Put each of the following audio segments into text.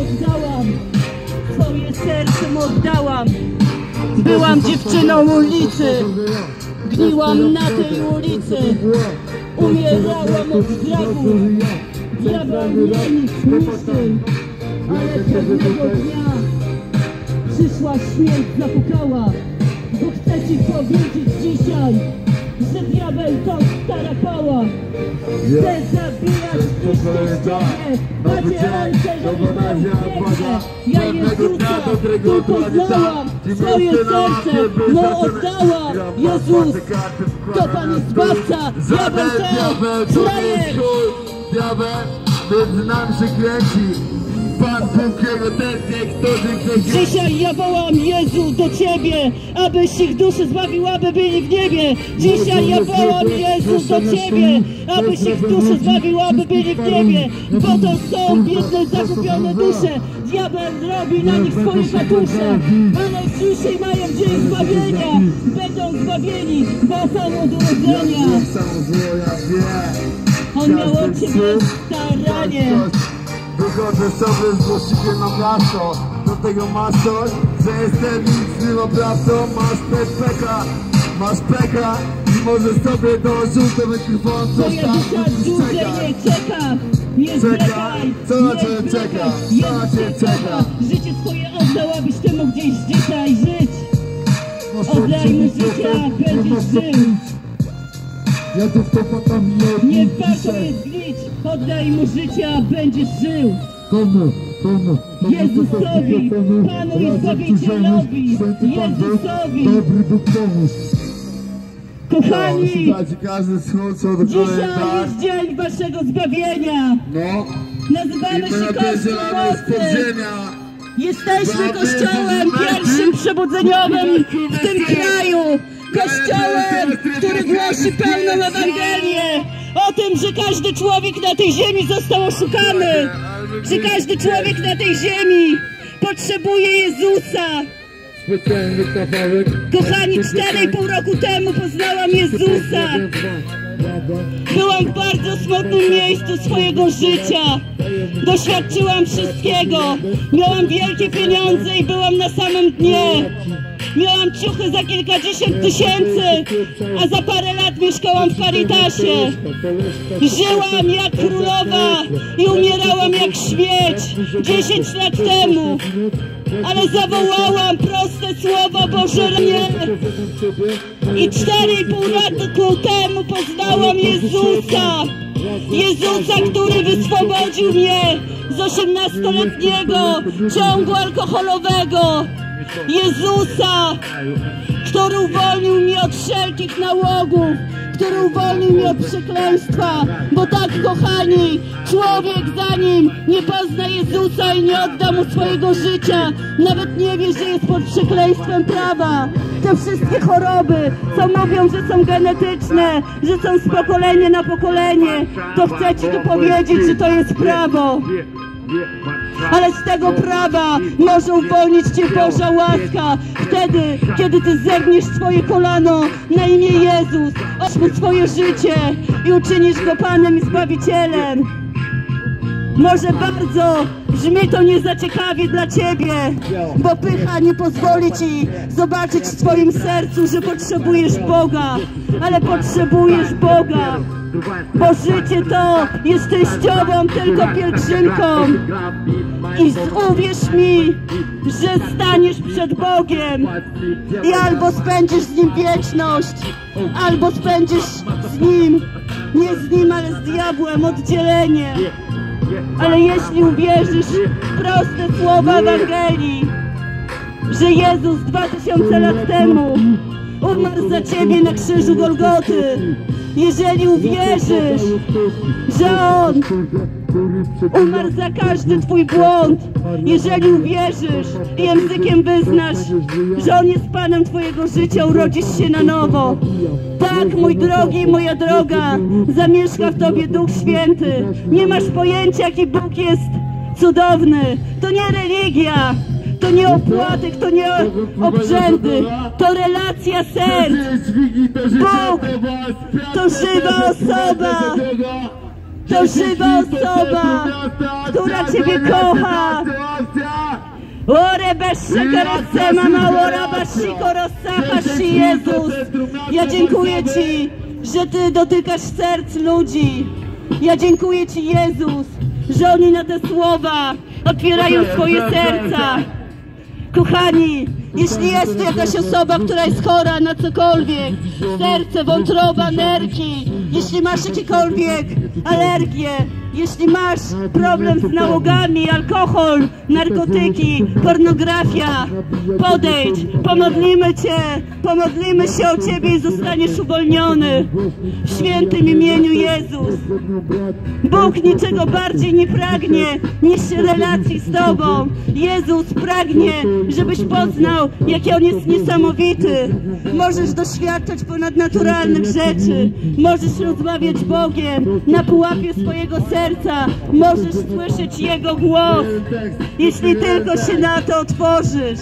oddałam, swoje serce mu oddałam. Byłam dziewczyną ulicy, gniłam na tej ulicy, umierałam od strachu, diabeł mnie nic niszczy. Ale pewnego dnia przyszła śmierć, zapukała, bo chcę ci powiedzieć dzisiaj, że diabeł to stara pała. Chce zabijać Ciebie, macie ręce, żeby był piękne. Ja Jezusa tu poznałam, swoje serce mu oddałam. Jezus to Pan i Zbawca, diabeł to frajer. Diabeł między nami się kręci. Pan Bóg, Jego tęsknię, którzy dzisiaj ja wołam Jezu do Ciebie, abyś ich duszy zbawił, aby byli w niebie. Dzisiaj ja wołam Jezu do Ciebie, abyś ich duszy zbawił, aby byli w niebie. Bo to są biedne, zakupione dusze. Diabeł robi na nich swoje katusze, ale dzisiaj mają dzień zbawienia. Będą zbawieni, bo są od urodzenia. On miał od Ciebie staranie. Wychodzę sobie z głosikiem na miasto. Do tego masz coś, że jestem licznym oprawcą. Masz peka i możesz sobie do żółtego mikrofonu moja dusza dłużej nie czeka. Nie zwlekaj, co na Ciebie czeka? Co na Ciebie czeka? Życie swoje oddał, abyś Ty mógł gdzieś dzisiaj żyć. Oddaj mu życia, będziesz żył. Ja tu wtopatam nie warto jest zlić. Oddaj mu życia, będziesz żył. Komu? Jezusowi, Panu i Zbawicielowi, Jezusowi. Dobry Bóg pomóż. Kochani, dzisiaj jest dzień Waszego zbawienia. No. Nazywamy się Kościół Mocny. Jesteśmy kościołem pierwszym przebudzeniowym w tym kraju. Kościołem, który głosi pełną Ewangelię o tym, że każdy człowiek na tej ziemi został oszukany, że każdy człowiek na tej ziemi potrzebuje Jezusa. Kochani, 4,5 roku temu poznałam Jezusa. Byłam w bardzo smutnym miejscu swojego życia. Doświadczyłam wszystkiego. Miałam wielkie pieniądze i byłam na samym dnie. Miałam ciuchy za kilkadziesiąt tysięcy, a za parę lat mieszkałam w Caritasie. Żyłam jak królowa i umierałam jak śmieć 10 lat temu. Ale zawołałam proste słowo Boże nie. I 4,5 roku temu poznałam Jezusa. Jezusa, który wyswobodził mnie z 18-letniego ciągu alkoholowego. Jezusa, który uwolnił mnie od wszelkich nałogów, który uwolnił mnie od przekleństwa. Bo tak, kochani, człowiek zanim nie pozna Jezusa i nie odda Mu swojego życia, nawet nie wie, że jest pod przekleństwem prawa. Te wszystkie choroby, co mówią, że są genetyczne, że są z pokolenia na pokolenie, to chcę Ci tu powiedzieć, że to jest prawo. Ale z tego prawa może uwolnić Cię Boża łaska. Wtedy, kiedy Ty zegniesz swoje kolano na imię Jezus, oddaj Mu swoje życie i uczynisz Go Panem i Zbawicielem. Może bardzo brzmi to niezaciekawie dla Ciebie, bo pycha nie pozwoli Ci zobaczyć w Twoim sercu, że potrzebujesz Boga, ale potrzebujesz Boga. Bo życie to jest częściową tylko pielgrzymką. I uwierz mi, że staniesz przed Bogiem i albo spędzisz z Nim wieczność, albo spędzisz z Nim, nie z Nim, ale z diabłem oddzielenie. Ale jeśli uwierzysz w proste słowa Ewangelii, że Jezus 2000 lat temu umarł za Ciebie na krzyżu Golgoty, jeżeli uwierzysz, że On umarł za każdy Twój błąd, jeżeli uwierzysz i językiem wyznasz, że On jest Panem Twojego życia, urodzisz się na nowo. Tak, mój drogi i moja droga, zamieszka w Tobie Duch Święty. Nie masz pojęcia, jaki Bóg jest cudowny. To nie religia, to nie opłatek, to nie obrzędy, to relacja serc. Bóg to żywa osoba. To żywa osoba, która Ciebie kocha Rebessze Kerasema Małora Basiko Rozsachashi Jezus. Ja dziękuję Ci, że Ty dotykasz serc ludzi. Ja dziękuję Ci, Jezus, że oni na te słowa otwierają swoje serca. Kochani, jeśli jest tu jakaś osoba, która jest chora na cokolwiek, serce, wątroba, nerki, jeśli masz jakiekolwiek alergie, jeśli masz problem z nałogami, alkohol, narkotyki, pornografia, podejdź, pomodlimy się o Ciebie i zostaniesz uwolniony w świętym imieniu Jezus. Bóg niczego bardziej nie pragnie niż relacji z Tobą. Jezus pragnie, żebyś poznał, jaki On jest niesamowity. Możesz doświadczać ponadnaturalnych rzeczy, możesz rozmawiać z Bogiem na pułapie swojego serca, możesz słyszeć Jego głos, jeśli tylko się na to otworzysz.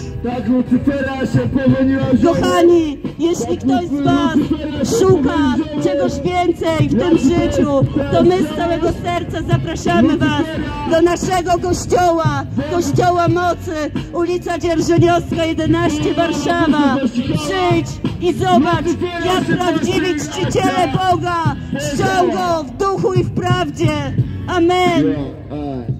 Kochani, jeśli ktoś z Was szuka czegoś więcej w tym życiu, to my z całego serca zapraszamy Was do naszego Kościoła Mocy, ulica Dzierżoniowska 11, Warszawa. Przyjdź i zobacz, jak prawdziwi czciciele Boga czczą Go w duchu i w prawdzie. Amen.